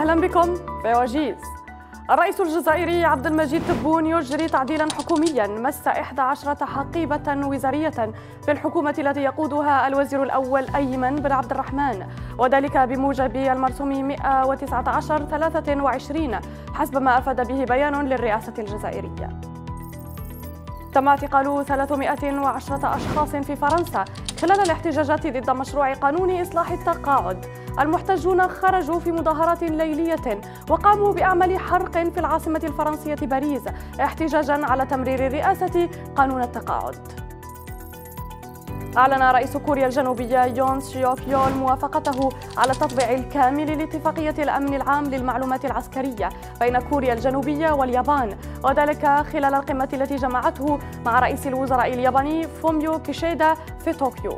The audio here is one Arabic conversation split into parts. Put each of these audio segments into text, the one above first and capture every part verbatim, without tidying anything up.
أهلا بكم في وجيز. الرئيس الجزائري عبد المجيد تبون يجري تعديلا حكوميا مس إحدى عشرة حقيبة وزارية في الحكومة التي يقودها الوزير الأول أيمن بن عبد الرحمن، وذلك بموجب المرسوم مئة وتسعة عشر ثلاثة وعشرين حسب ما أفاد به بيان للرئاسة الجزائرية. تم اعتقال ثلاثمئة وعشرة أشخاص في فرنسا خلال الاحتجاجات ضد مشروع قانون إصلاح التقاعد. المحتجون خرجوا في مظاهرات ليلية وقاموا بأعمال حرق في العاصمة الفرنسية باريس احتجاجا على تمرير الرئاسة قانون التقاعد. أعلن رئيس كوريا الجنوبية يون سيوك يول موافقته على التطبيع الكامل لاتفاقية الأمن العام للمعلومات العسكرية بين كوريا الجنوبية واليابان، وذلك خلال القمة التي جمعته مع رئيس الوزراء الياباني فوميو كيشيدا في طوكيو.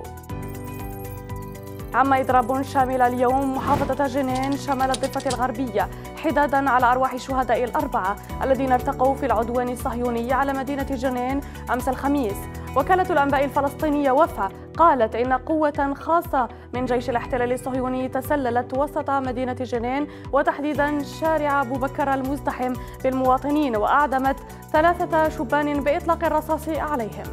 عم إضراب شامل اليوم محافظة جنين شمال الضفة الغربية حدادا على أرواح الشهداء الأربعة الذين ارتقوا في العدوان الصهيوني على مدينة جنين أمس الخميس. وكالة الأنباء الفلسطينية وفا قالت إن قوة خاصة من جيش الاحتلال الصهيوني تسللت وسط مدينة جنين وتحديدا شارع أبو بكر المزدحم بالمواطنين وأعدمت ثلاثة شبان بإطلاق الرصاص عليهم.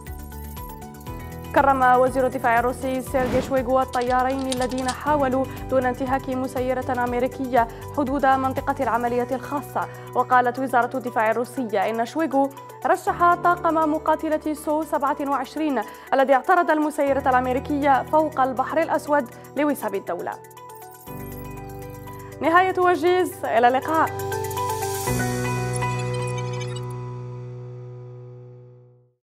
كرم وزير الدفاع الروسي سيرجي شويغو الطيارين الذين حاولوا دون انتهاك مسيرة أمريكية حدود منطقة العملية الخاصة. وقالت وزارة الدفاع الروسية إن شويغو رشح طاقم مقاتلة سو سبعة وعشرين الذي اعترض المسيرة الأمريكية فوق البحر الأسود لوسام الدولة. نهاية وجيز، إلى اللقاء.